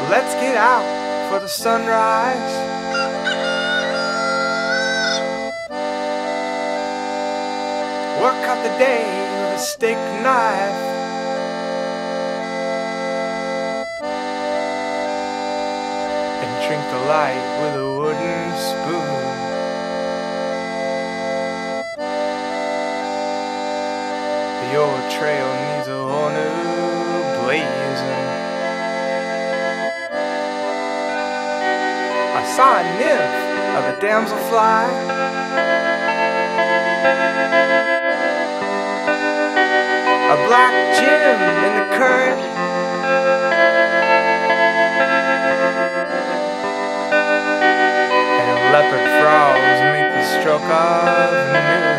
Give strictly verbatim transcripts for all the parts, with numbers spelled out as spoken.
let's get out for the sunrise. Work out the day with a steak knife. And drink the light with a wooden spoon. The old trail needs a whole new blazing. I saw a nymph of a damselfly. A black gem in the current. And leopard frogs make the stroke of noon.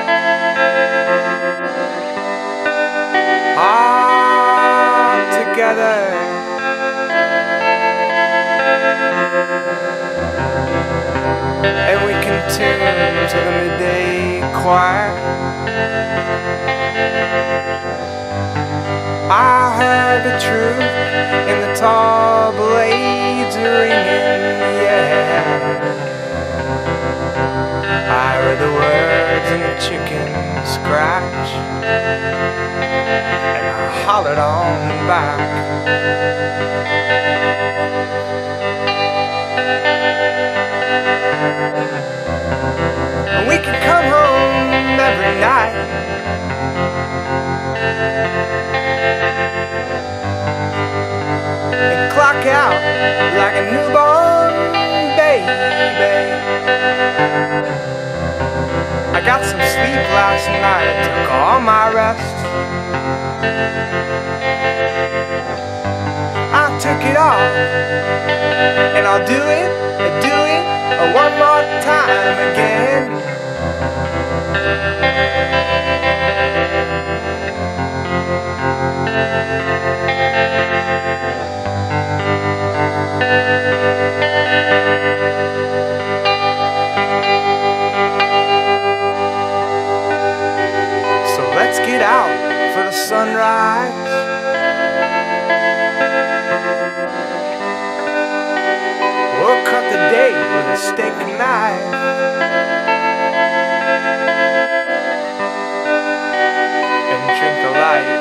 All together. And we can tune to the midday choir. I heard the truth in the tall blades ringing, yeah. I heard the words in the chicken scratch, and I hollered on back. And we can come home every night. And clock out like a newborn baby. I got some sleep last night, took all my rest. I took it all, and I'll do it, do it one more time again. Let's get out for the sunrise. We'll cut the day with a steak knife. And drink the light